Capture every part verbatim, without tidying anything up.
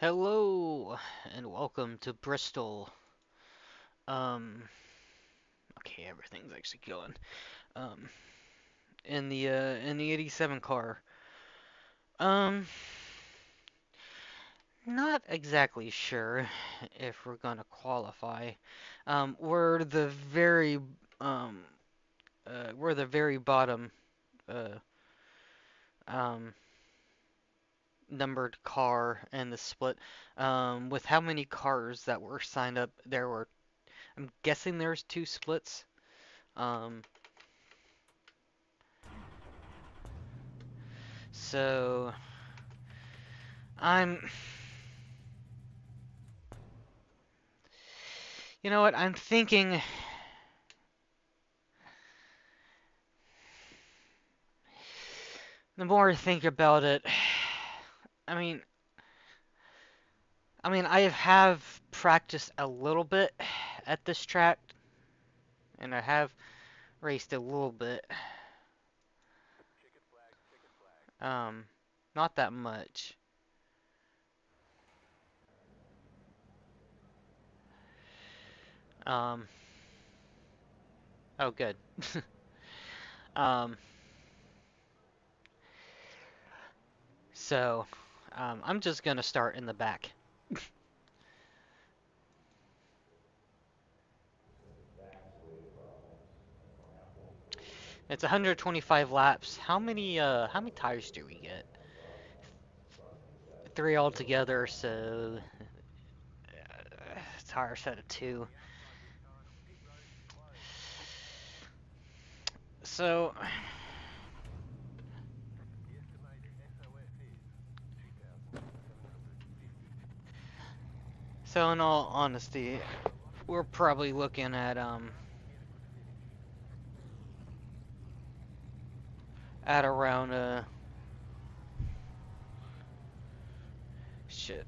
Hello and welcome to Bristol. Um, okay, everything's actually going. Um, in the uh, in the eighty-seven car. Um, not exactly sure if we're gonna qualify. Um, we're the very um uh, we're the very bottom uh um numbered car in the split. Um, with how many cars that were signed up, there were. I'm guessing there's two splits. Um. So I'm, you know what, I'm thinking, the more I think about it, I mean, I mean, I have practiced a little bit at this track, and I have raced a little bit. Um, not that much. Um, oh, good. Um, so, um, I'm just gonna start in the back. It's one hundred twenty-five laps. How many, uh, how many tires do we get? Three altogether, so uh, tire set of two. So, so in all honesty, we're probably looking at um at around uh shit.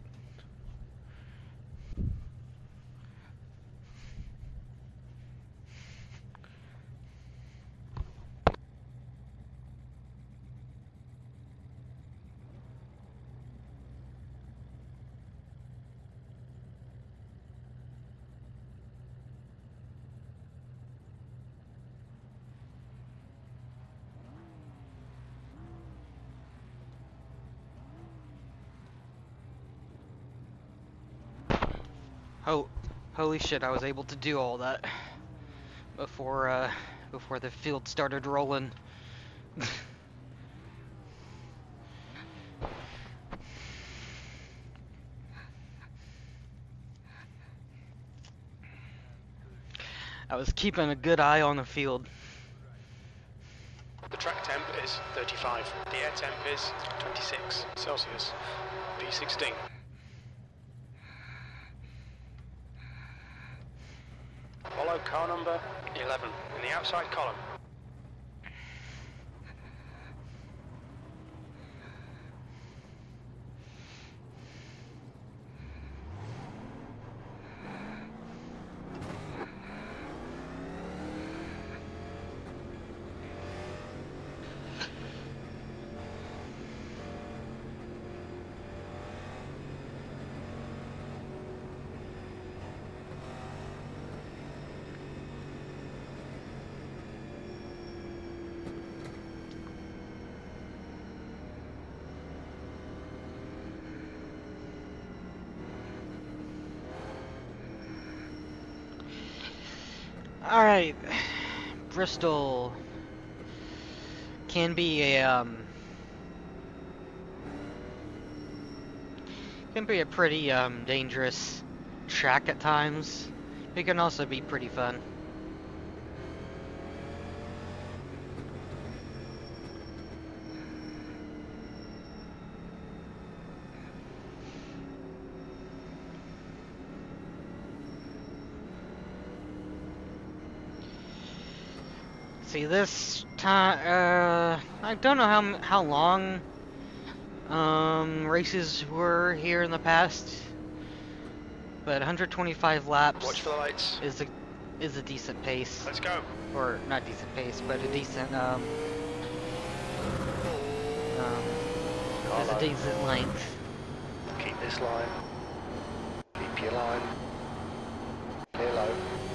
Oh, holy shit! I was able to do all that before uh before the field started rolling. I was keeping a good eye on the field. The track temp is thirty-five. The air temp is twenty-six Celsius. V sixteen. Follow car number eleven in the outside column. All right, Bristol can be a um can be a pretty um dangerous track at times. It can also be pretty fun. See, this time, uh, I don't know how how long um races were here in the past, but one hundred twenty-five laps Watch for the lights. is a is a decent pace, Let's go. or not decent pace, but a decent um, um is a decent length. Keep this line. Keep your line. Clear low.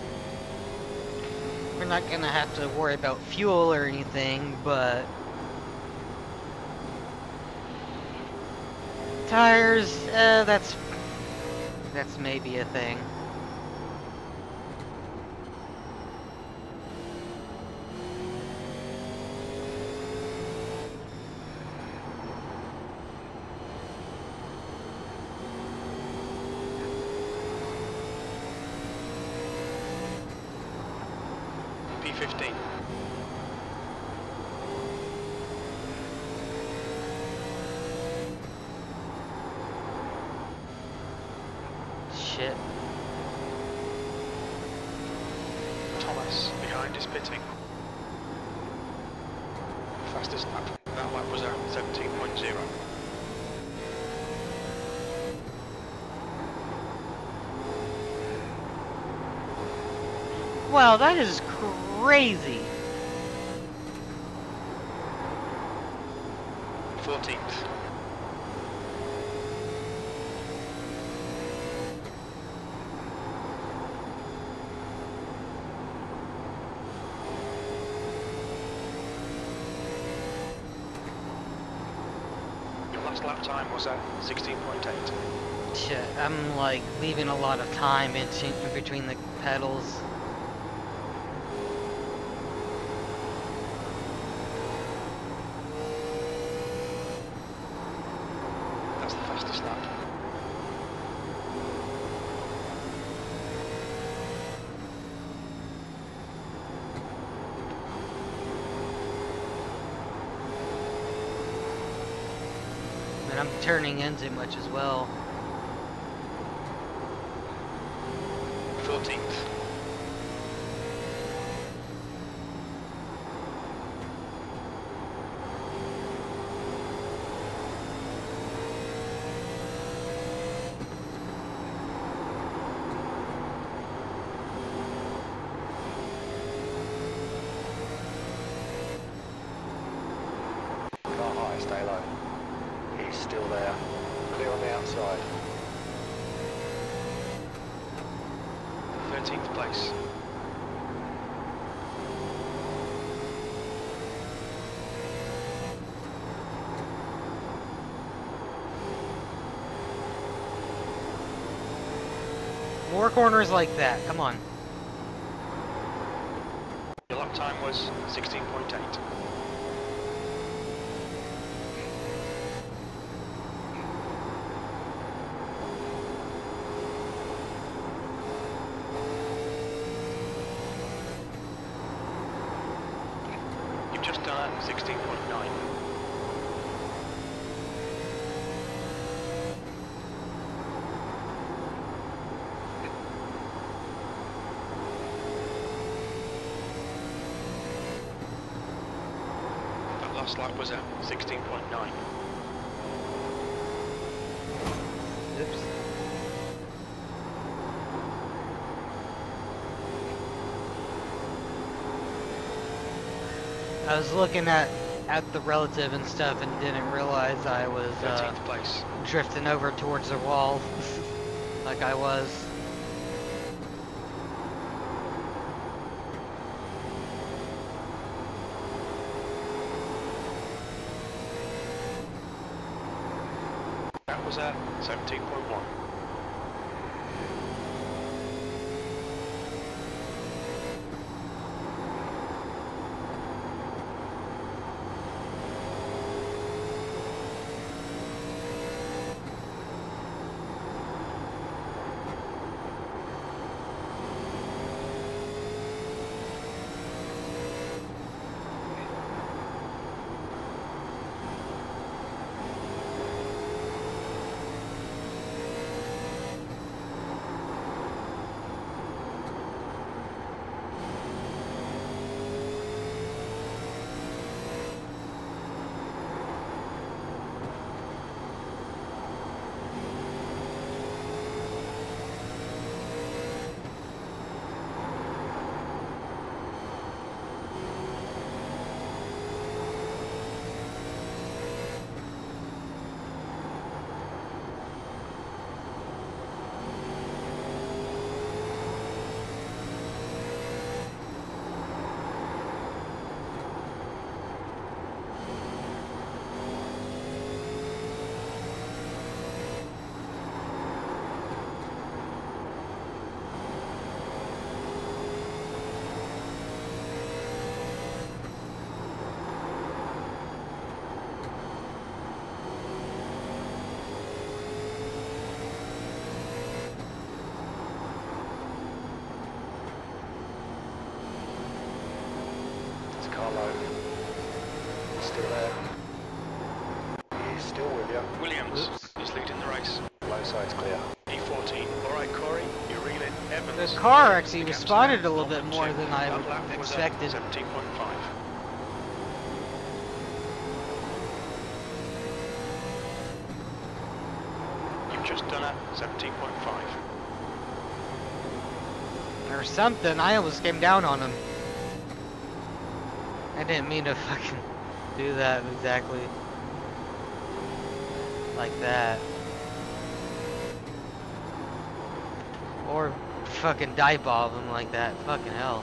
We're not gonna have to worry about fuel or anything, but tires, uh, that's that's maybe a thing. P fifteen. Shit. Thomas behind is pitting. Fastest lap. That lap was a seventeen point zero. Wow, that is crazy. fourteenth. Your last lap time was at sixteen point eight. Shit, I'm like leaving a lot of time in, in between the pedals. That's the fastest lap. And I'm turning in too much as well. fourteenth. Car high, stay low. He's still there. Clear on the outside. thirteenth place. More corners like that, come on. Your lap time was sixteen point eight. You've just done sixteen point nine. That last lap was at sixteen point nine. Oops. I was looking at at the relative and stuff and didn't realize I was uh, thirteenth place. drifting over towards the wall like I was. That was at seventeen point one. slow. He's still there. He's still with you. Williams Oops. is leading the race. Low side's clear. E fourteen. Alright, Corey, you're reeling. Evans. The car actually The gap's responded now a little bit one point more two. than I That lap was at expected. seventeen point five. You've just done at seventeen point five. Or something. I almost came down on him. I didn't mean to fucking do that exactly. Like that. Or fucking dive bomb him like that. Fucking hell.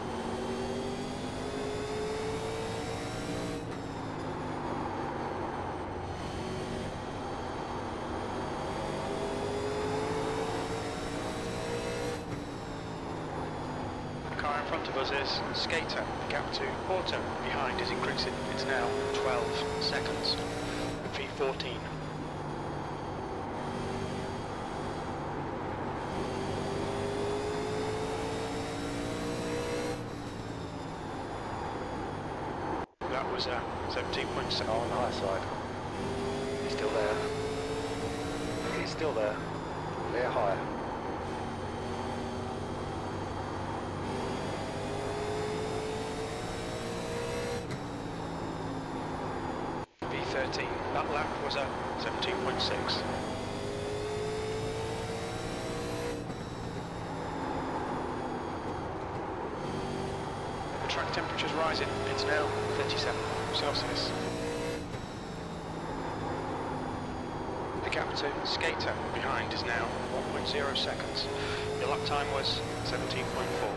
The car in front of us is Skater. Gap to Porto. Behind is increasing. It's now twelve seconds. V fourteen. That was uh, seventeen point seven. Oh, on the high side. He's still there. He's still there. Clear high. V thirteen. That lap was at seventeen point six. The track temperature's rising. It's now thirty-seven Celsius. The gap to Skater behind is now one point zero seconds. Your lap time was seventeen point four.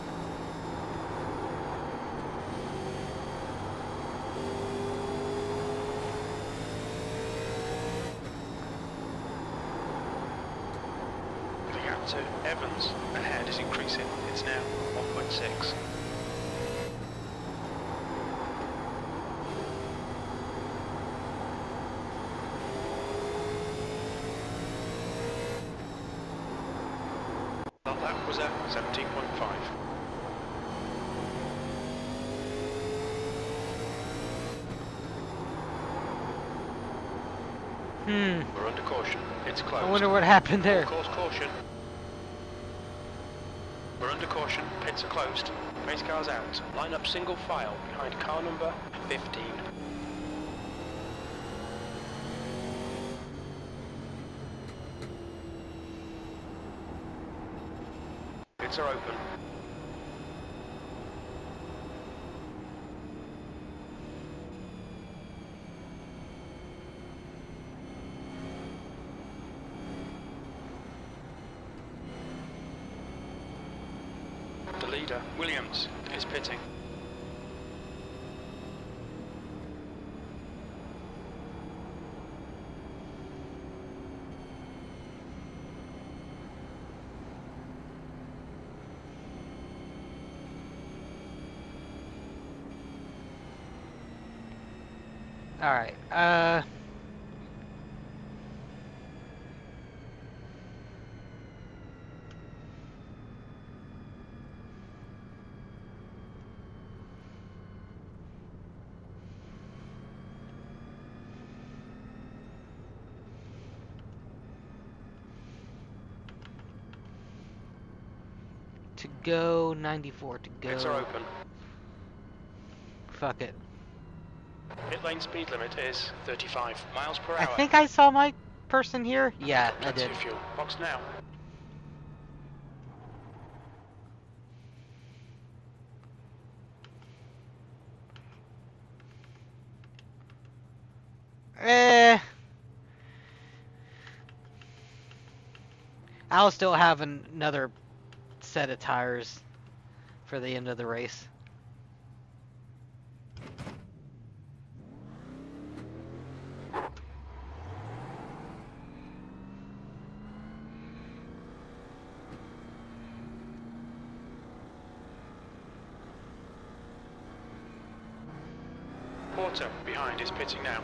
The gap to Evans ahead is increasing. It's now one point six. That lap was at seventeen point five. Hmm. We're under caution. It's closed. I wonder what happened there. Full course caution. We're under caution. Pits are closed. Race cars out. Line up single file behind car number fifteen. Pits are open. The leader, Williams, is pitting. Alright, uh... to go, ninety-four to go. Pits are open. Fuck it. Pit lane speed limit is thirty-five miles per hour. I think I saw my person here. Yeah, I Plenty did. of fuel. Box now. Eh. I'll still have an another set of tires for the end of the race. Porter behind is pitting now.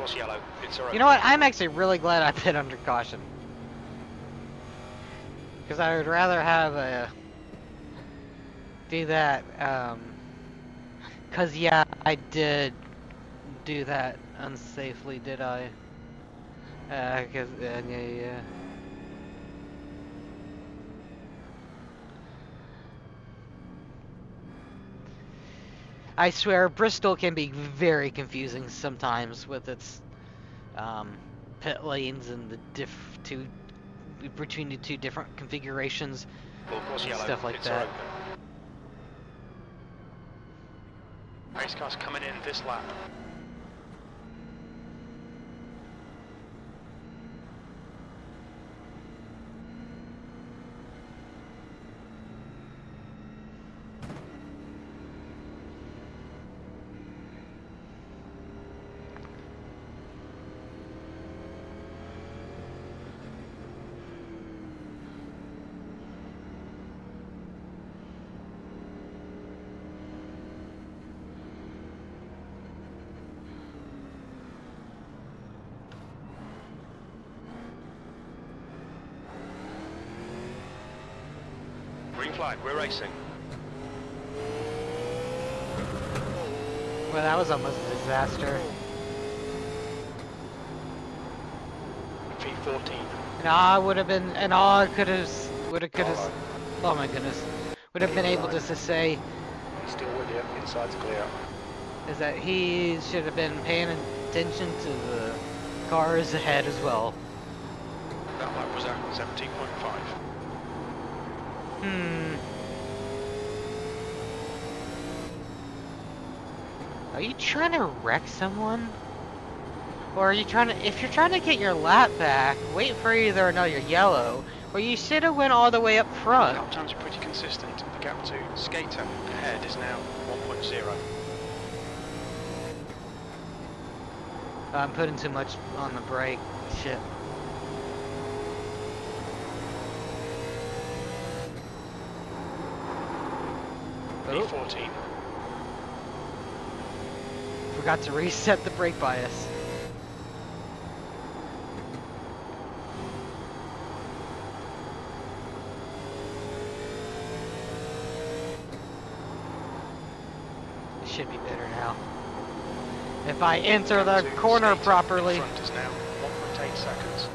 course yellow. It's alright. You know what? I'm actually really glad I pit under caution. Because I would rather have a... do that, um... Because, yeah, I did do that unsafely, did I? Uh, cause, uh, yeah, yeah. I swear, Bristol can be very confusing sometimes with its um, pit lanes and the diff two between the two different configurations Full course and yellow. stuff like it's that. open. Race cars coming in this lap. Green flag, we're racing. Well, that was almost a disaster. V fourteen. And I would have been, and all I could have, would have, could have, oh my goodness, would have been able just to say He's still with you. Inside's clear. is that he should have been paying attention to the cars ahead as well. That lap was at seventeen point five. Hmm. Are you trying to wreck someone? Or are you trying to, if you're trying to get your lap back, wait for either another yellow, or you should have went all the way up front. Lap times are pretty consistent. The gap to Skater ahead is now one point zero. I'm putting too much on the brake. Shit. V fourteen. Forgot to reset the brake bias. It should be better now. If I enter the To corner Skater properly. in front is now one point eight seconds.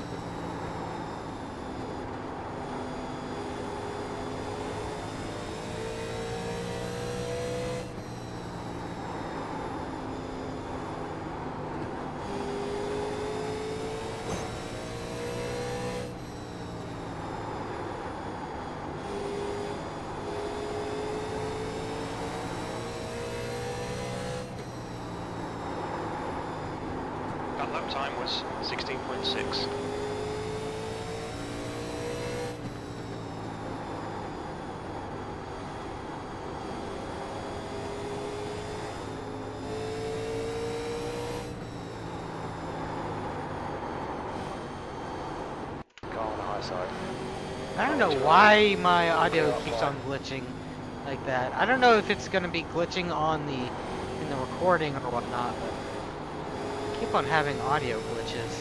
That lap time was sixteen point six. Car on the high side. I don't know why my audio keeps on glitching like that. I don't know if it's gonna be glitching on the in the recording or whatnot, but I keep on having audio glitches.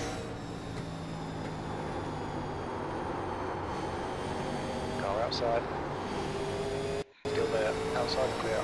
Car outside. Still there. Outside clear.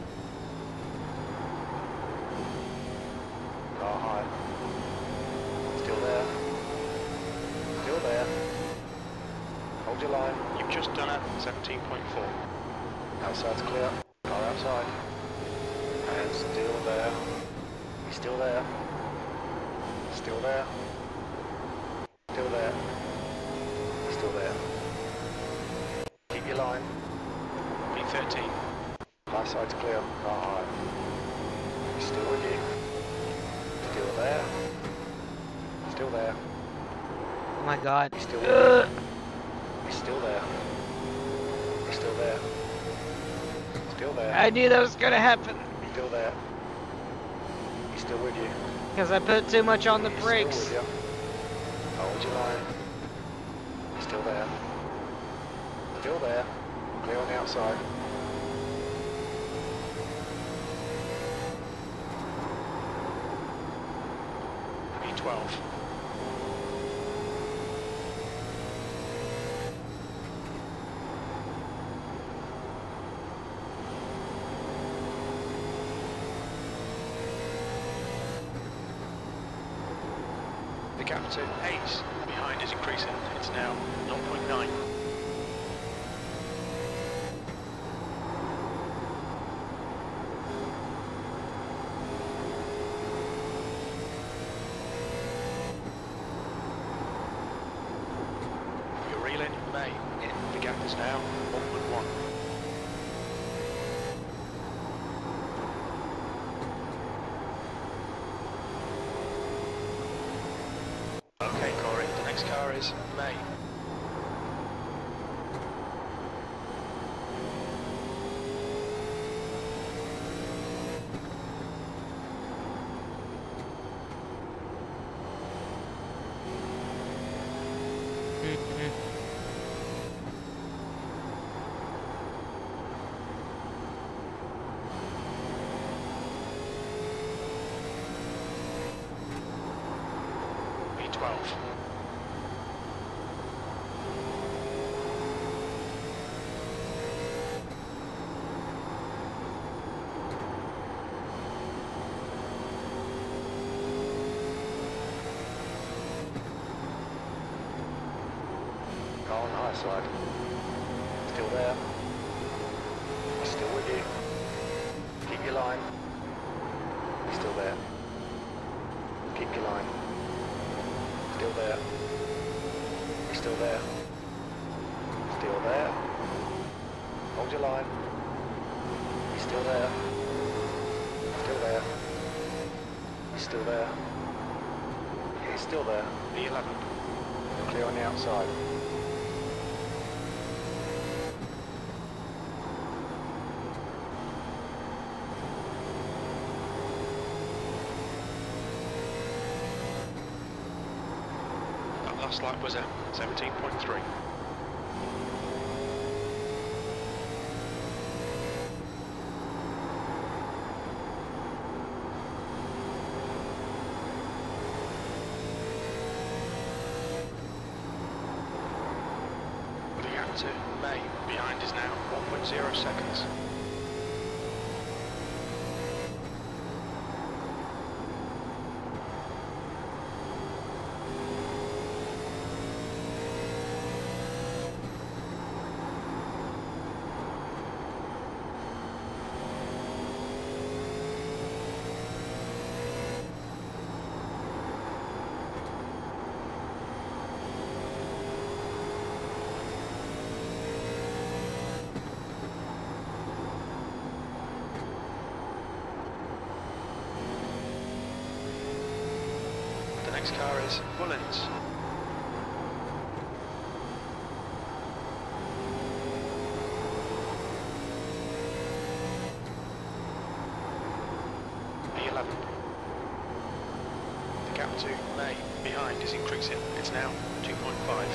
Car high. Still there. Still there. Hold your line. You've just done at seventeen point four. Outside's clear. Car outside. And still there. He's still there. Still there. Still there. Still there. Keep your line. V thirteen. High side's clear. Car high. He's still with you. Still there. Still there. Oh my god. He's still there. He's still there. He's still there. Still there. I knew that was gonna happen Still there. He's still with you. because I put too much on the He's brakes. Still with you. Hold your line. Still there. Still there. Clear on the outside. twelve. The gap to Hayes behind is increasing. It's now zero point nine. You're reeling May in. The gap is now one point one. Okay, Corey, the next car is May. B twelve. Car on the high side. Still there. Still with you. Keep your line. Still there. Keep your line. Still there. Still there. Still there. Hold your line. Still there. Still there. Still there. He's still there. B eleven. Clear on the outside. That last lap was at seventeen point three. The gap to May behind is now one point zero seconds. The next car is Mullins. B eleven. The gap to May behind is increasing. It's now two point five.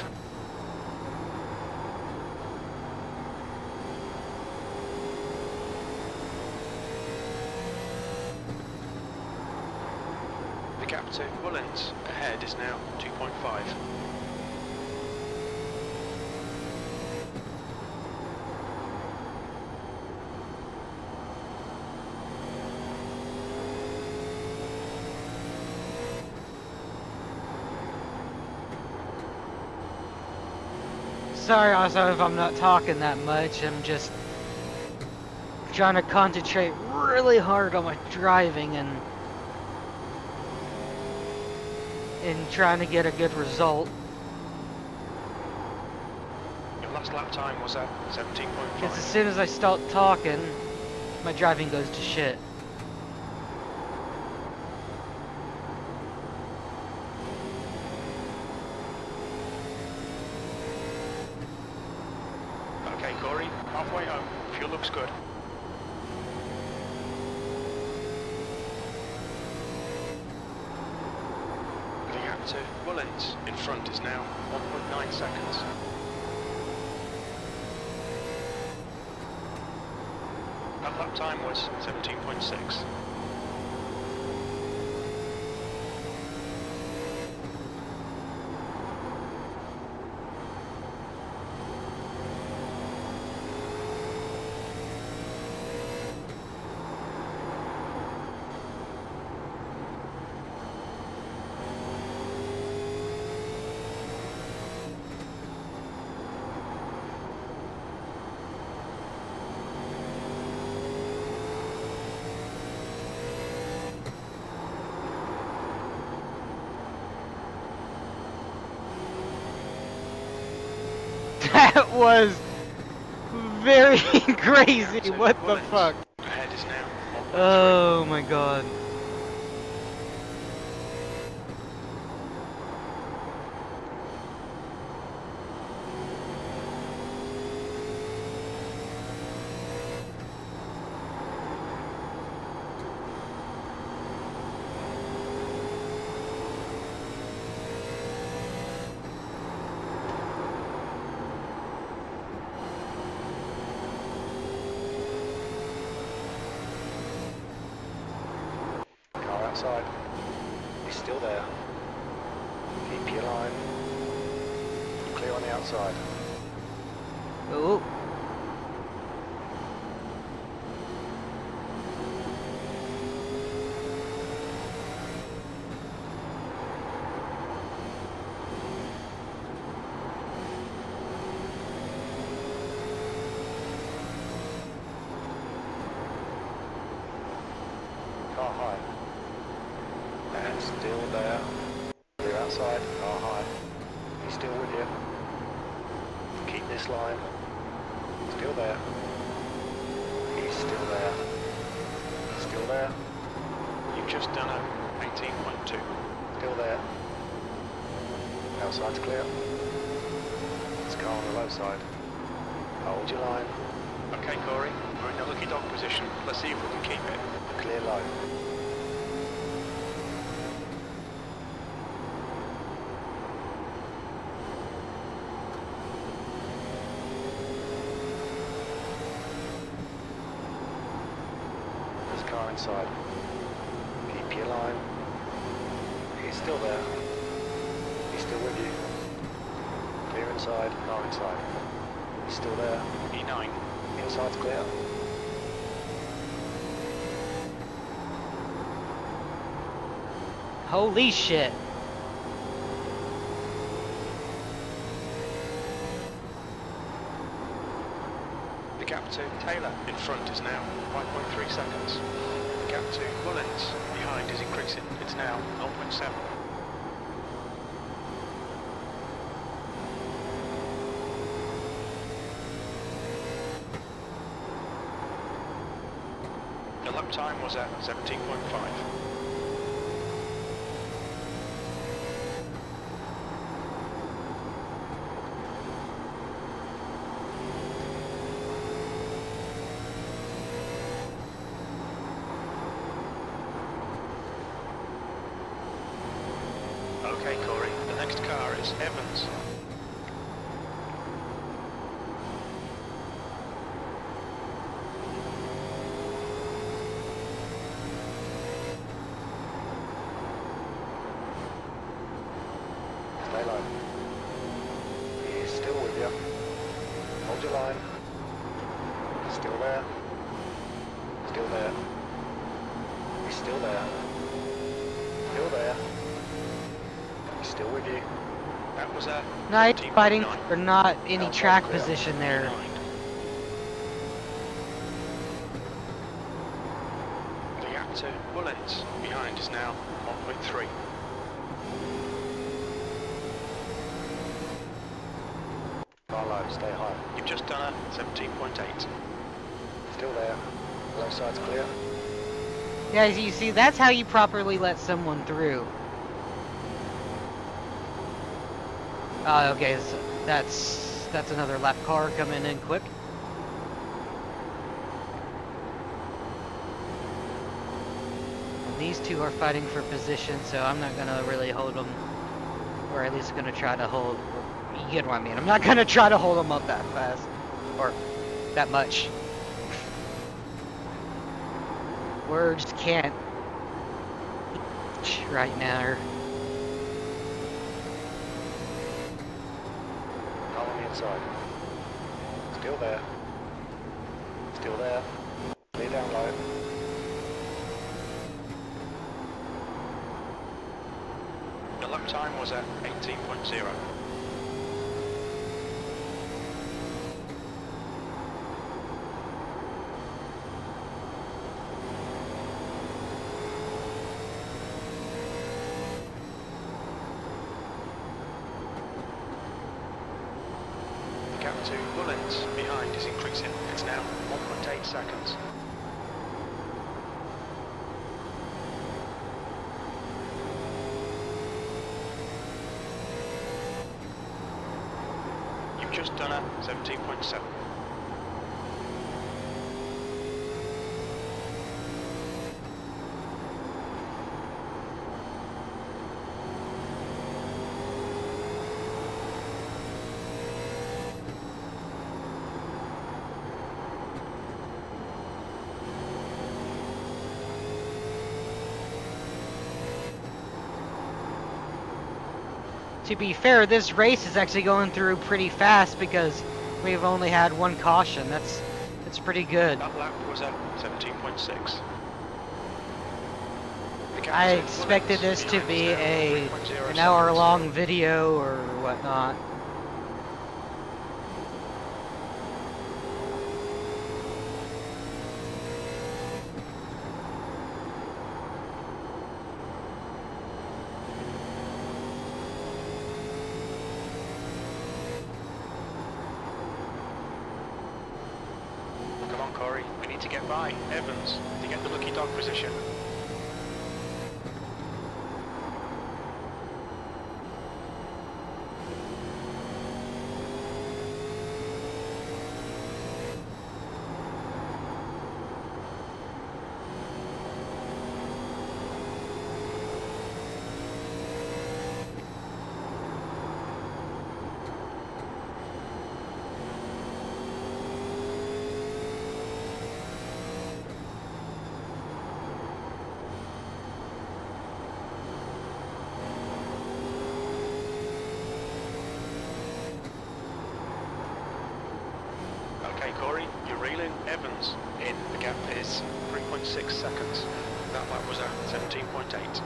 The gap to Mullins ahead is now two point five. Sorry also if I'm not talking that much, I'm just trying to concentrate really hard on my driving and and trying to get a good result. Your last lap time was at seventeen point Because as five. soon as I start talking, my driving goes to shit. Okay, Corey, halfway home. Fuel looks good. The gap to Mullins in front is now one point nine seconds. That lap time was seventeen point six. That was very crazy. Gap to What the Mullins. fuck? Ahead is now one point three. Oh my god. Car outside. He's still there. Keep your line. Clear on the outside. Oh. Car high. And still there. Clear outside. Car high. He's still with you. Keep this line. Still there. He's still there. Still there. You've just done a eighteen point two. Still there. Outside's clear. It's car on the low side. Hold your line. Okay, Corey, we're in a lucky dog position. Let's see if we can keep it. Clear low. There's a car inside. Keep your line. He's still there. He's still with you. Clear inside, car inside. He's still there. E nine. Inside's clear. Holy shit. The gap to Taylor in front is now five point three seconds. The gap to Mullins behind is increasing. It's now zero point seven. The lap time was at seventeen point five. Okay, Corey, the next car is Evans. Stay low. He's still with you. Hold your line. Still there. Still there. He's still there. Still there. He's still with you. That was a Night seventeen point fighting nine. for not any Outside track clear. position there. Behind. The gap to Mullins behind is now one point three. Car low, stay high. You've just done a seventeen point eight. Still there. Low side's clear. Guys, you see, that's how you properly let someone through. Uh, okay, so that's that's another lap car coming in quick. And these two are fighting for position, so I'm not gonna really hold them, or at least gonna try to hold. You get what I mean? I'm not gonna try to hold them up that fast, or that much. Words can't right now. Car on the inside. Still there. Still there. Clear down low. The lap time was at eighteen point zero. to Mullins behind is increasing. It's now one point eight seconds. You've just done a seventeen point seven. To be fair, this race is actually going through pretty fast because we've only had one caution. That's that's pretty good. That lap was at seventeen point six. I expected this to be a an hour long video or whatnot. Come on, Corey, we need to get by Evans to get the lucky dog position. Okay, Corey, you're reeling Evans in. The gap is three point six seconds. That lap was at seventeen point eight.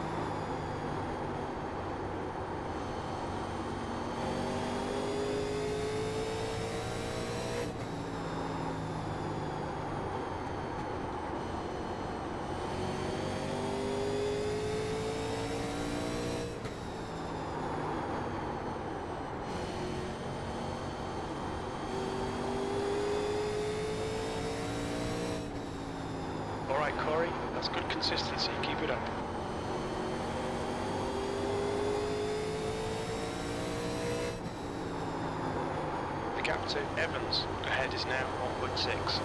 Alright, Corey, that's good consistency. Keep it up. The gap to Evans ahead is now one point six.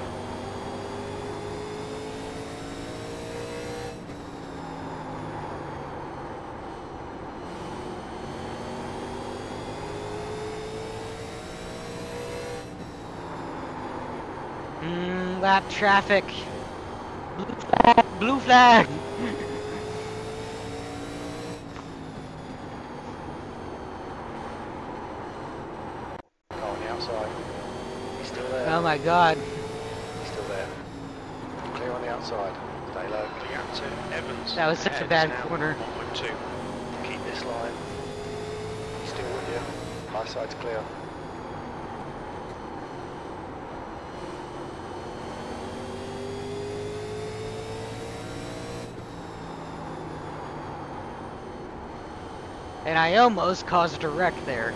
Mmm, lap traffic. Blue flag! Blue flag! Oh, on the outside. He's still there. Oh my god. He's still there. Clear on the outside. Stay low. The gap to Evans That was such a ahead bad is now corner. one point two. Keep this line. He's still with you. High side's clear. And I almost caused a wreck there.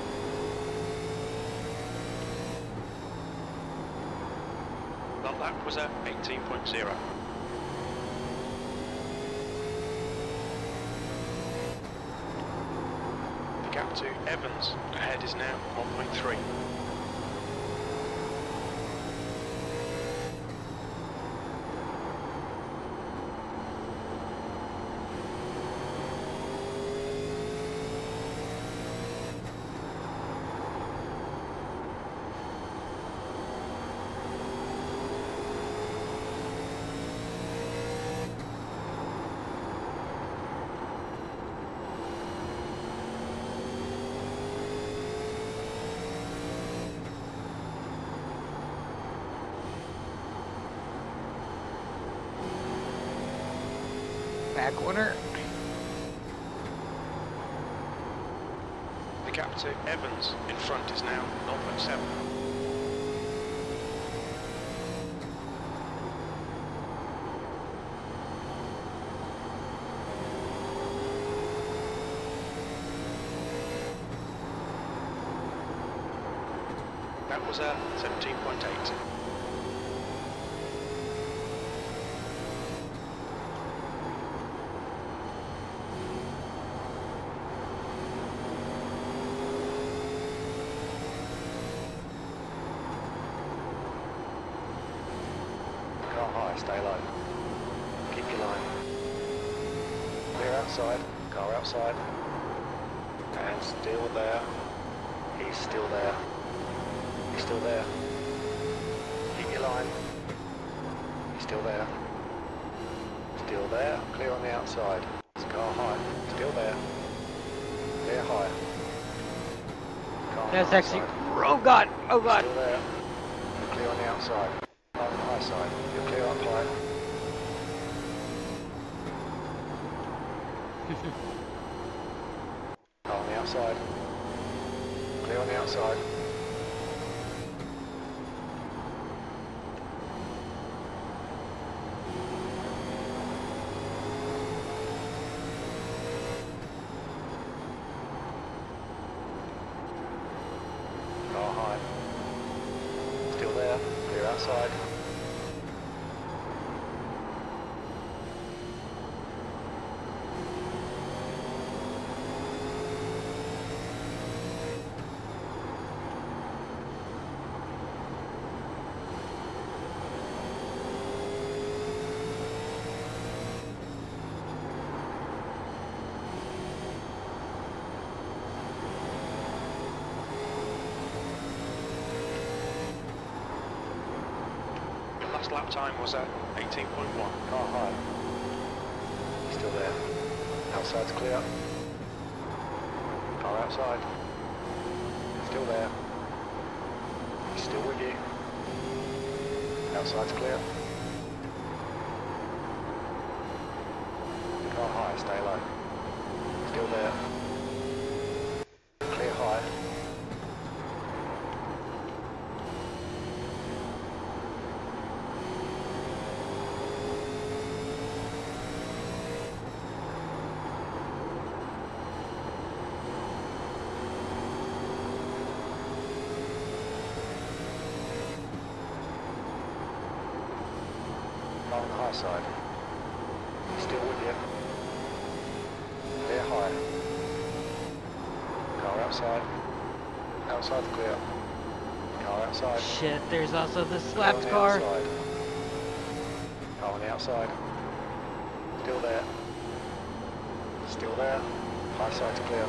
That lap was at eighteen point zero. The gap to Evans ahead is now one point three. Back corner. The gap to Evans in front is now zero point seven. That was a seventeen point eight. Car high, stay low. Keep your line. Clear outside, car outside. And still there. He's still there. He's still there. Keep your line. He's still there. Still there. Clear on the outside. It's car high. Still there. Clear high. Car on That's the actually. outside. Oh god! Oh god! Still there. You're clear on the outside. Car on the high side. You're clear up high. Car on the outside. Clear on the outside. Car high. Still there. Clear outside. Your last lap time was at eighteen point one. Car high. Still there. Outside's clear. Car outside. Still there. He's still with you. Outside's clear. Car high, stay low. Still there. Clear high. On the high side. Still with you. Clear high. Car outside. Outside's clear. Car outside. Shit, there's also the Clear on slapped the car. outside. Car on the outside. Still there. Still there. High side's clear.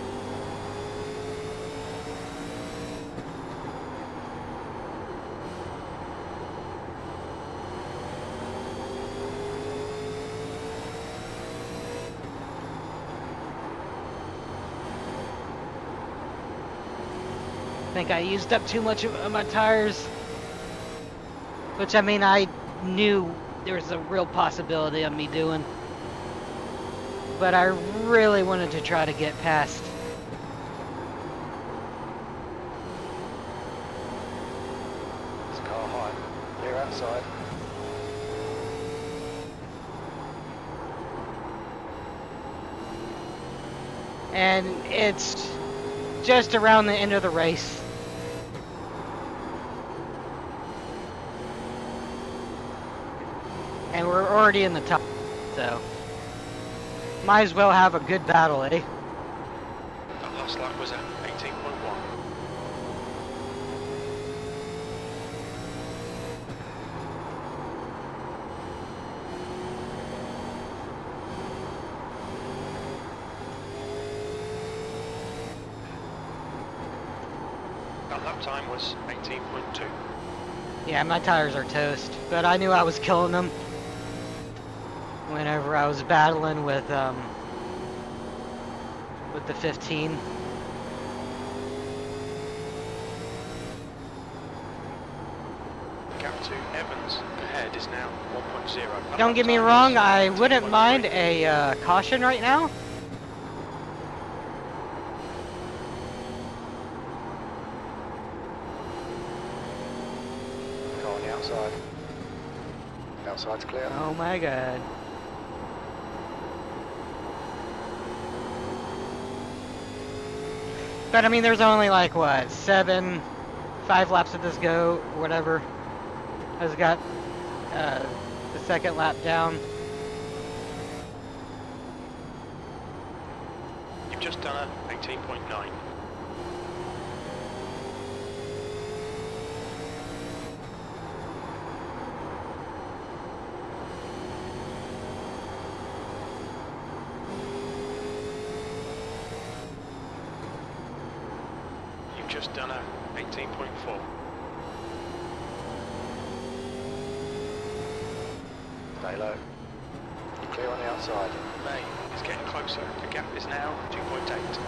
I think I used up too much of my tires. Which, I mean, I knew there was a real possibility of me doing. But I really wanted to try to get past. It's car high. Clear outside. And it's just around the end of the race. And we're already in the top, so might as well have a good battle, eh? That last lap was at eighteen point one. That lap time was eighteen point two. Yeah, my tires are toast, but I knew I was killing them whenever I was battling with um with the fifteen. The gap to Evans ahead is now one point zero. Don't get me wrong, I wouldn't mind a uh, caution right now. Car on the outside. Outside's clear. Oh my god. But I mean, there's only like, what, seven, five laps of this go, or whatever, has got uh, the second lap down. You've just done a eighteen point nine. You've just done a eighteen point four. Stay low. Clear on the outside. May is getting closer. The gap is now two point eight.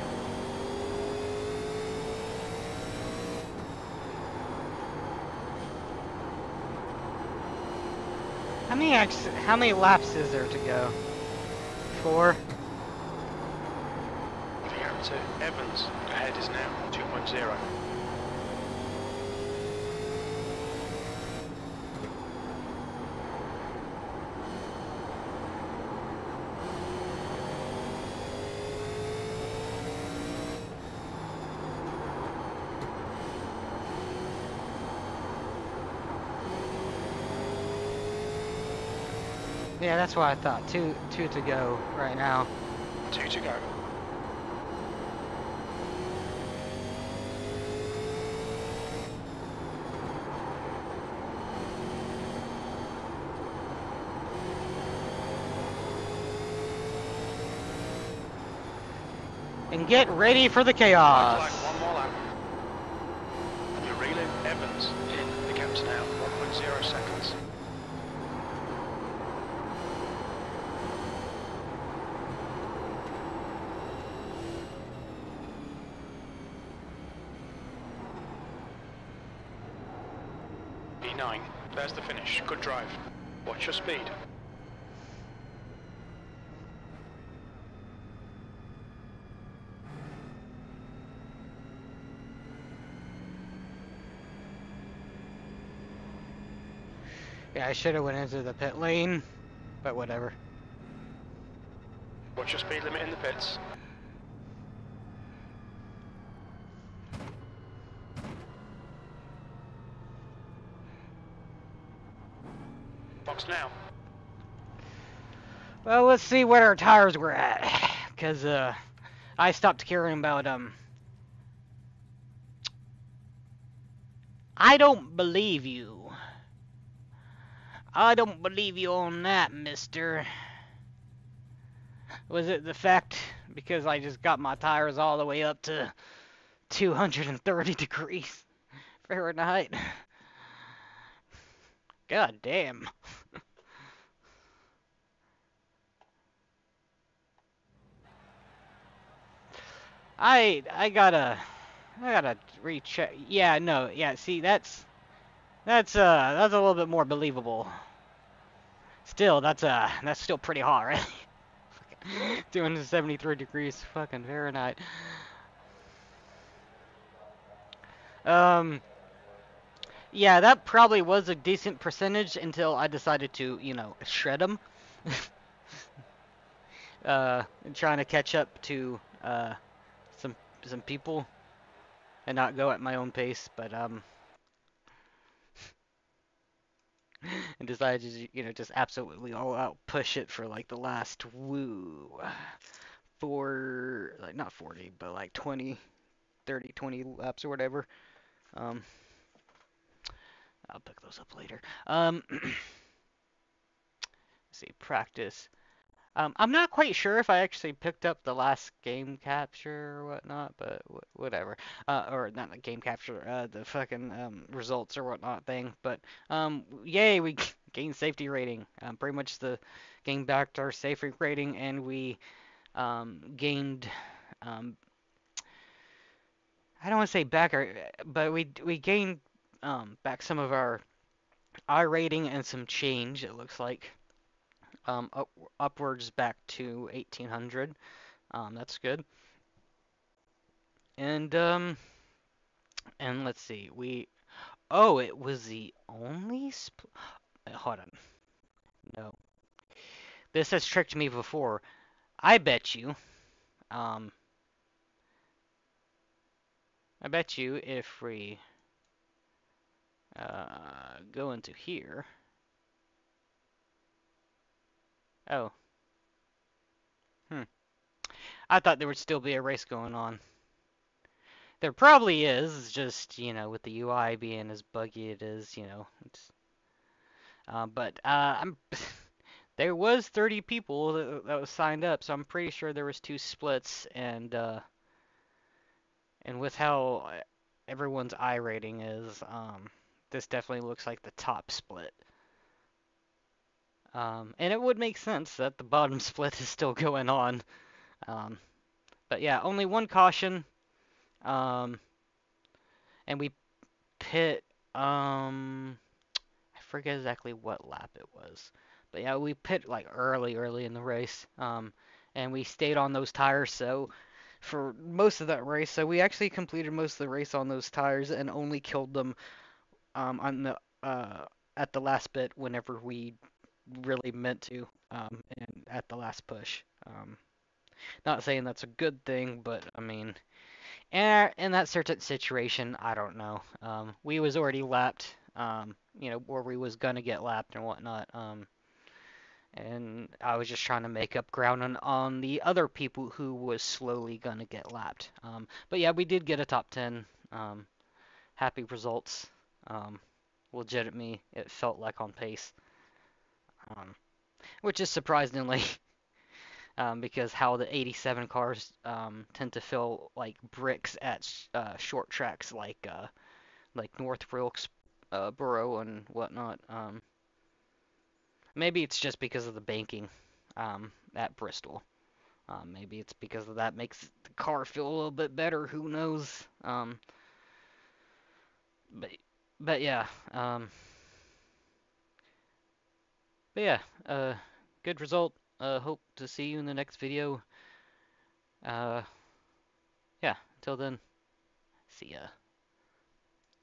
How many ex how many laps is there to go? Four. The gap to Evans ahead is now two point zero. Yeah, that's what I thought. Two, two to go right now. Two to go. And get ready for the Black chaos. flag, one more lap. And you reel in Evans in. The gap's now one point zero seconds. B nine, there's the finish. Good drive. Watch your speed. Yeah, I should have went into the pit lane, but whatever. Watch your speed limit in the pits. Box now. Well, let's see what our tires were at, because uh, I stopped caring about um. I don't believe you. I don't believe you on that, mister. Was it the fact because I just got my tires all the way up to two hundred thirty degrees Fahrenheit? God damn. I I gotta I gotta recheck. Yeah, no, yeah. See, that's that's uh that's a little bit more believable. Still, that's uh that's still pretty hot, right? two hundred seventy-three degrees fucking Fahrenheit. Um. Yeah, that probably was a decent percentage until I decided to, you know, shred them. uh, and trying to catch up to uh some some people and not go at my own pace, but um. and decided to, you know, just absolutely all out push it for like the last woo for like not forty but like twenty, thirty, twenty laps or whatever. um I'll pick those up later. um let's see, practice. um I'm not quite sure if I actually picked up the last game capture or whatnot, but wh- whatever. Uh or not the game capture, uh the fucking um results or whatnot thing. But um yay, we gained safety rating. Um pretty much the gained back our safety rating, and we um gained um I don't want to say back our, but we we gained um back some of our iRating and some change, it looks like. Um up, upwards back to eighteen hundred. Um that's good. And um and let's see. We Oh, it was the only sp hold on. No. This has tricked me before. I bet you um I bet you if we Uh, go into here. Oh. Hmm. I thought there would still be a race going on. There probably is, it's just, you know, with the U I being as buggy it is, you know, it's, uh, but, uh, I'm, there was thirty people that, that was signed up, so I'm pretty sure there was two splits, and, uh, and with how everyone's I rating is, um, this definitely looks like the top split. Um, and it would make sense that the bottom split is still going on. Um, but yeah, only one caution, um, and we pit, um, I forget exactly what lap it was. But yeah, we pit like early, early in the race. Um, and we stayed on those tires, so for most of that race, so we actually completed most of the race on those tires and only killed them um, on the uh, at the last bit whenever we really meant to, um, and at the last push. Um, not saying that's a good thing, but I mean, in, in that certain situation, I don't know. Um, we was already lapped, um, you know, or we was gonna get lapped and whatnot. Um, and I was just trying to make up ground on, on the other people who was slowly gonna get lapped. Um, but yeah, we did get a top ten. Um, happy results. Um, legitimately, it felt like on pace. Um, which is surprisingly, um, because how the eighty-seven cars um, tend to feel like bricks at uh, short tracks like uh, like North Wilkesboro and whatnot. Um, maybe it's just because of the banking um, at Bristol. Um, maybe it's because of that makes the car feel a little bit better. Who knows? Um, but but yeah. Um, but yeah. Uh, good result. Uh, hope to see you in the next video. Uh, yeah. Until then, see ya.